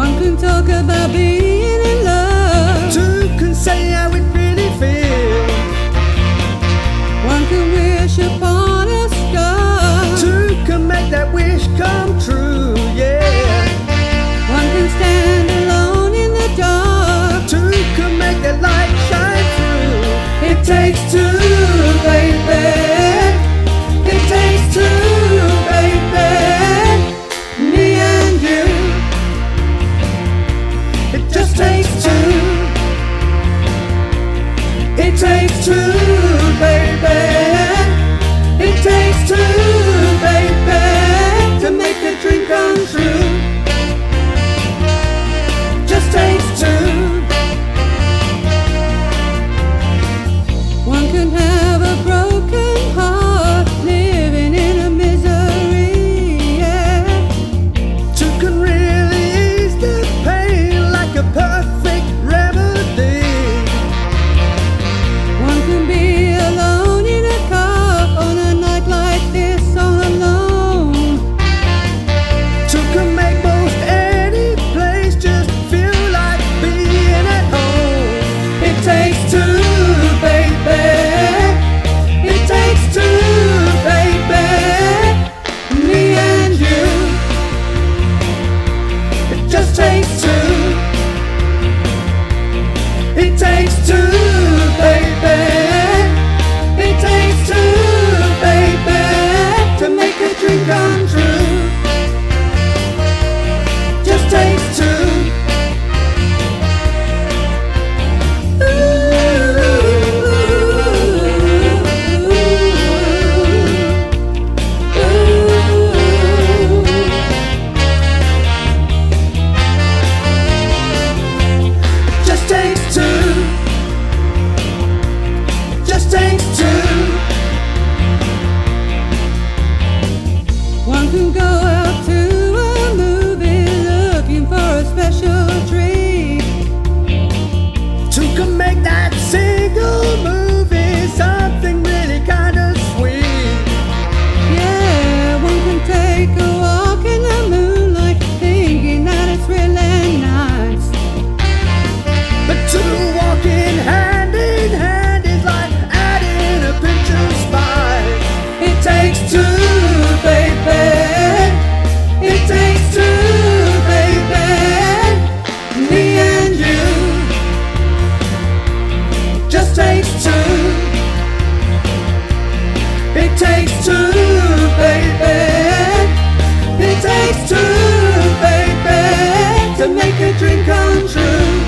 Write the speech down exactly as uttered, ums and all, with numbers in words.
One can talk about being in love. Two can say how it really feels. One can wish upon a star. Two can make that wish come true, yeah. One can stand alone in the dark. Two can make that light shine through. It takes two, baby. It takes two, baby. Me and you. It just takes two. It takes two, baby. It takes two, baby, to make a dream come true. Just takes two. One can have a broken heart, living in a misery, yeah. Two can really ease the pain like a perfect remedy. One can be alone in a car on a night like this, all alone. Two can make most any place just feel like being at home. It takes two, baby. It takes two, baby. Me and you. It just takes two. It takes two, baby. It takes two, baby, to make a dream come true. Just takes two. Just takes two. Just takes two. One can go out to a movie looking for a special treat. Two can make that single movie something really kind of sweet. Yeah, one can take a walk in the moonlight, thinking that it's really nice. But two walking hand in hand is like adding a pinch of spice. It takes two, baby. It takes two, baby. Me and you. Just takes two. It takes two, baby. It takes two, baby, to make a dream come true.